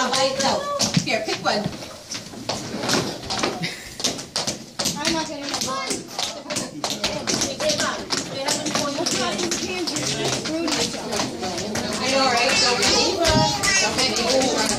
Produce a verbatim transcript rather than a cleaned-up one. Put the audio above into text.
mabait daw. Here, pick one. I'm not gonna have one. I know, right? So, so many.